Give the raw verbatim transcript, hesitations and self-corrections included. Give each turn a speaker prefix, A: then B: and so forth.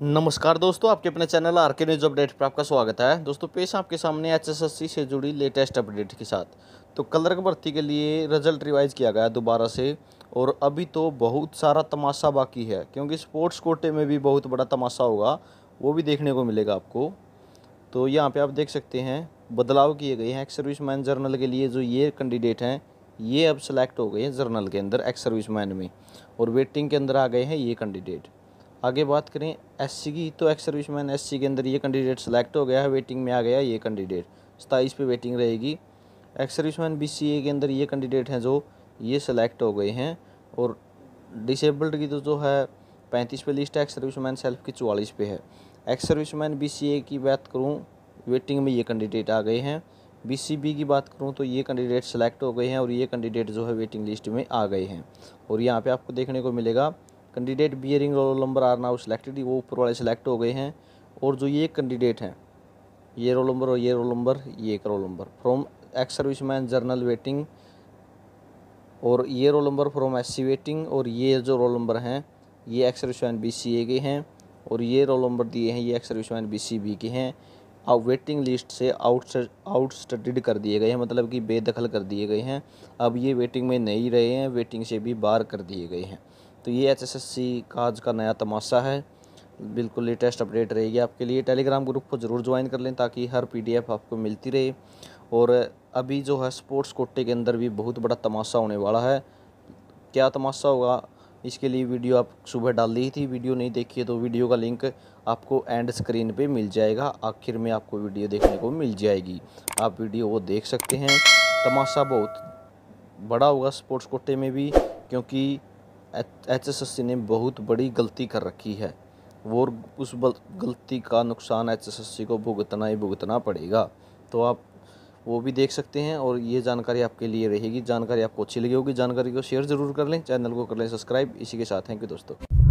A: नमस्कार दोस्तों, आपके अपने channel R K news update पर आपका स्वागत है। दोस्तों पेश आपके सामने एच एस एस सी से जुड़ी लेटेस्ट अपडेट के साथ। तो क्लर्क भर्ती के लिए रिजल्ट रिवाइज किया गया दोबारा से, और अभी तो बहुत सारा तमाशा बाकी है, क्योंकि स्पोर्ट्स कोटे में भी बहुत बड़ा तमाशा होगा, वो भी देखने को मिलेगा आपको। तो यहाँ पे आप देख सकते हैं बदलाव किए गए हैं। एक्स सर्विसमैन जर्नल के लिए जो ये कैंडिडेट हैं, ये अब सेलेक्ट हो गए हैं जर्नल के अंदर एक्स सर्विसमैन में, और वेटिंग के अंदर आ गए हैं ये कैंडिडेट। आगे बात करें एससी की, तो एक्स सर्विसमैन एससी के अंदर ये कैंडिडेट सेलेक्ट हो गया है, वेटिंग में आ गया ये कैंडिडेट, सताईस पे वेटिंग रहेगी। एक्स सर्विसमैन बीसीए के अंदर ये कैंडिडेट हैं जो ये सेलेक्ट हो गए हैं, और डिसेबल्ड की तो जो है पैंतीस पे लिस्ट है, एक्स सर्विसमैन सेल्फ की चौवालीस पे है। एक्स सर्विसमैन बीसीए की बात करूँ, वेटिंग में ये कैंडिडेट आ गए हैं। बीसीबी की बात करूँ तो ये कैंडिडेट सेलेक्ट हो गए हैं, और ये कैंडिडेट जो है वेटिंग लिस्ट में आ गए हैं। और यहाँ पे आपको देखने को मिलेगा candidate bearing roll number are now selected, वो ऊपर वाले सेलेक्ट हो गए हैं। और जो ये कैंडिडेट हैं, ये रोल नंबर और ये रोल नंबर, ये एक roll number from ex serviceman general waiting, और ये roll number from SC waiting, और ये जो रोल नंबर हैं ये एक्स सर्विसमैन बीसीए के हैं, और ये रोल नंबर दिए हैं ये एक्स सर्विसमैन बीसीबी के हैं। अब वेटिंग लिस्ट से आउट आउट स्टडीड कर दिए गए हैं, मतलब कि बेदखल कर दिए गए हैं। अब ये वेटिंग में नहीं रहे हैं, वेटिंग से भी बाहर कर दिए गए हैं। तो ये एच एस एस सी का आज का नया तमाशा है। बिल्कुल लेटेस्ट अपडेट रहेगी आपके लिए। टेलीग्राम ग्रुप को ज़रूर ज्वाइन कर लें ताकि हर पीडीएफ आपको मिलती रहे। और अभी जो है स्पोर्ट्स कोटे के अंदर भी बहुत बड़ा तमाशा होने वाला है। क्या तमाशा होगा, इसके लिए वीडियो आप सुबह डाल दी थी, वीडियो नहीं देखी है तो वीडियो का लिंक आपको एंड स्क्रीन पे मिल जाएगा, आखिर में आपको वीडियो देखने को मिल जाएगी, आप वीडियो वो देख सकते हैं। तमाशा बहुत बड़ा होगा स्पोर्ट्स कोटे में भी, क्योंकि एच एस एस सी ने बहुत बड़ी गलती कर रखी है, वो उस गलती का नुकसान एच एस एस सी को भुगतना ही भुगतना पड़ेगा। तो आप वो भी देख सकते हैं, और ये जानकारी आपके लिए रहेगी। जानकारी आपको अच्छी लगी होगी, जानकारी को शेयर ज़रूर कर लें, चैनल को कर लें सब्सक्राइब। इसी के साथ थैंक यू दोस्तों।